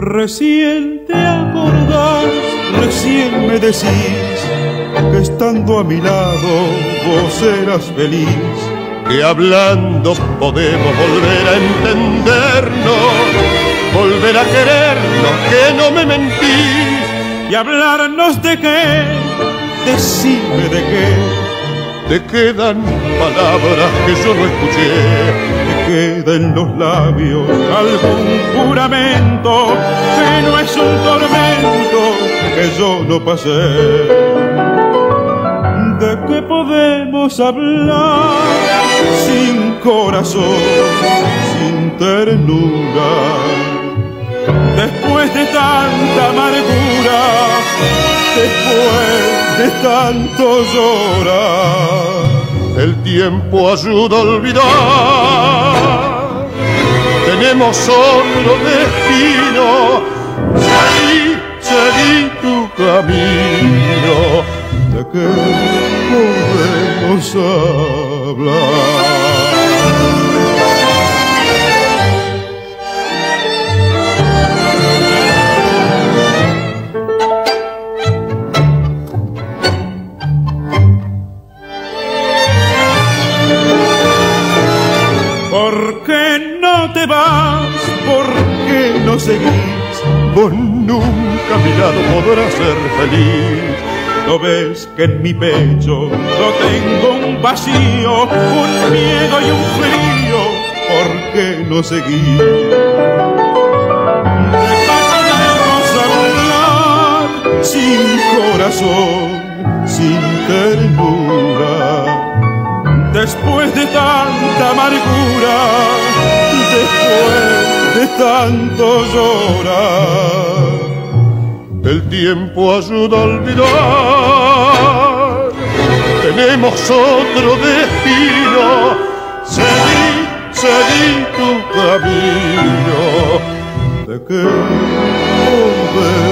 Recién te acordás, recién me decís que estando a mi lado vos eras feliz, que hablando podemos volver a entendernos, volver a querernos, que no me mentís. Y hablarnos de qué, decime de qué. Te quedan palabras que yo no escuché, te queda en los labios algún juramento que no es un tormento que yo no pasé. ¿De qué podemos hablar sin corazón, sin ternura? Después de tanta amargura, después de tanto llorar, el tiempo ayuda a olvidar. Tenemos otro destino, seguí tu camino. ¿De qué podemos hablar? ¿Por qué no te vas? ¿Por qué no seguís? Vos nunca a mi lado podrás ser feliz. ¿No ves que en mi pecho no tengo un vacío, un miedo y un frío? ¿Por qué no seguís? ¿De qué podemos hablar sin corazón, sin ternura? Después de tanta amargura, después de tanto llorar, el tiempo ayuda a olvidar. Tenemos otro destino, seguí tu camino. ¿De qué podemos